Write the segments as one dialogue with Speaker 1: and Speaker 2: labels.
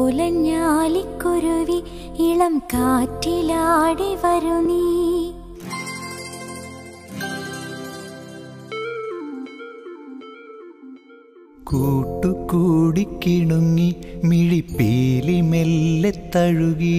Speaker 1: ഓലഞ്ഞാലിക്കുരുവി ഇളം കാറ്റിലാടി വരു നീ.
Speaker 2: കൂട്ടുകൂടി കിണുങ്ങി മിഴിപ്പീലി മെല്ലെ തഴുകി.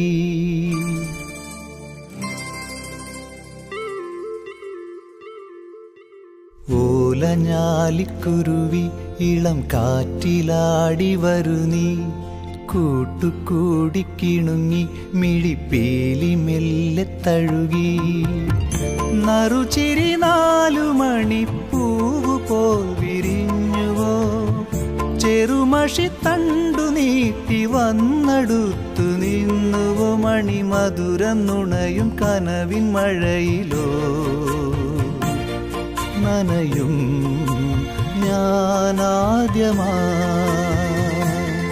Speaker 2: ഓലഞ്ഞാലിക്കുരുവി ഇളം കാറ്റിലാടി വരു നീ. കൂട്ടുകൂടി കിണുങ്ങി മിഴിപ്പീലി മെല്ലെ തഴുകി. നറുചിരി 4 മണിപ്പൂവ് പോൽ വിരിഞ്ഞുവോ. ചെറുമഷി തണ്ടു നീട്ടി വന്നടുത്തു നിന്നുവോ. മണിമധുരം നുണയും കനവിൻ മഴയിലോ. നനയും ഞാനാദ്യമായി.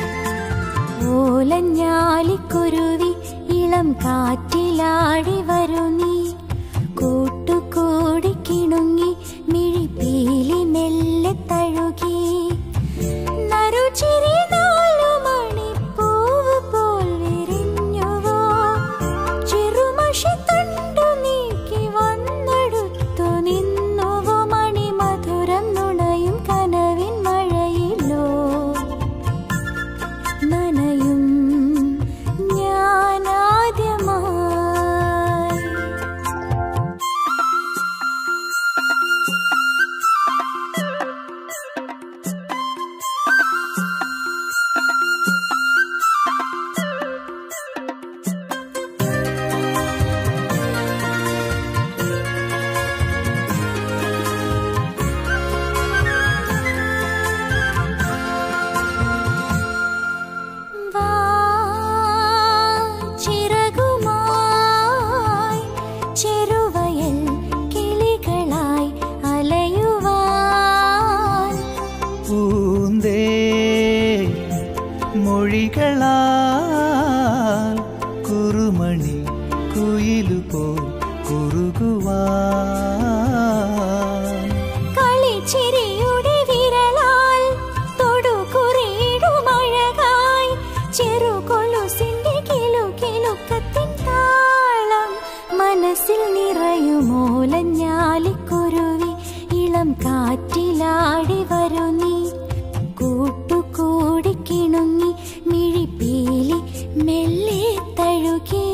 Speaker 1: ഓലഞ്ഞാലിക്കുരുവി ഇളം കാറ്റിലാടി വരു നീ. കൂട്ടുകൂടി കിണുങ്ങി മിഴിപ്പീലി മെല്ലെ തഴുകി. നറുചിരി 4 മണിപ്പൂവ് പോൽ വിരിഞ്ഞുവോ. ചെറുമഷി തണ്ടു നീക്കി വന്നടുത്തു നിന്നുവോ. മണിമധുരം നുണയും കനവിൻ മഴയിലോ. നനയും ഞാനാദ്യമായി.
Speaker 2: മൊഴികളാൽ കുറുമണി കുയിലുപോൽ കുറുകുവാൻ.
Speaker 1: കളിച്ചിരിയുടെ വിരലാൽ തൊടുകുറിയിടുമഴകായി. ചെറുകൊലുസിന്റെ കിലുകിലുക്കത്തിൻ താളം മനസ്സിൽ നിറയും. ഓലഞ്ഞാലിക്കുരുവി ഇളം കാറ്റിലാടി വരു നീ. കൂട്ടുകൂടി കിണുങ്ങി മിഴിപ്പീലി മെല്ലെ തഴുകി.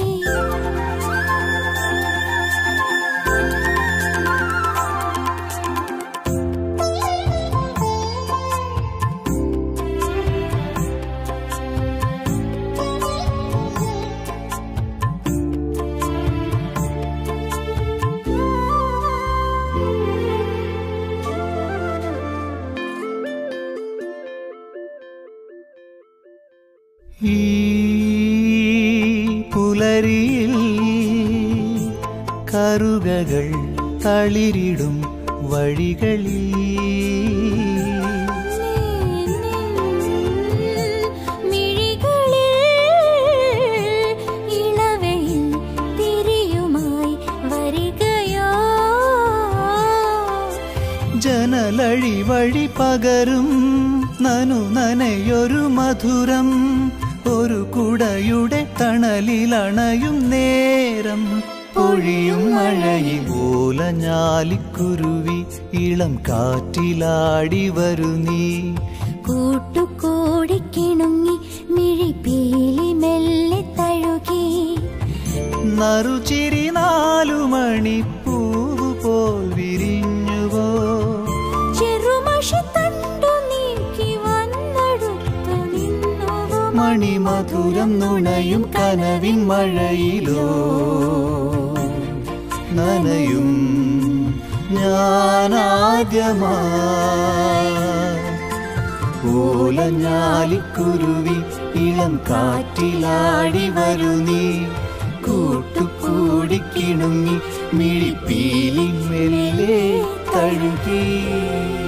Speaker 2: ഈ പുലരിയിൽ കറുകകൾ തളിരിടും വഴികളിൽ.
Speaker 1: ഇളവയിൽ തിരിയുമായി വരികയോ.
Speaker 2: ജനലഴി വഴി പകരും നനു നനയൊരു മധുരം. ഒരു കുടയുടെ തണലിലണയും നേരം. പൊഴിയും മഴയിൽ ഓലഞ്ഞാലിക്കുരുവി ഇളം കാറ്റിലാടി വരു നീ.
Speaker 1: കൂട്ടുകൂടി കിണുങ്ങി മിഴിപ്പീലി മെല്ലെ തഴുകി.
Speaker 2: നറുചിരി 4 മണിപ്പൂവ് പോൽ വിരിഞ്ഞുവോ.
Speaker 1: ചെറുമഷി തണ്ടു നീക്കി വന്നടുത്തു നിന്നുവോ.
Speaker 2: മണിമധുരം നുണയും കനവിൻ മഴയിലോ. നനയും ഞാനാദ്യമായി. ഓലഞ്ഞാലിക്കുരുവി ഇളം കാറ്റിലാടി വരു നീ. കൂട്ടുകൂടി കിണുങ്ങി മിഴിപ്പീലി മെല്ലെ തഴുകി.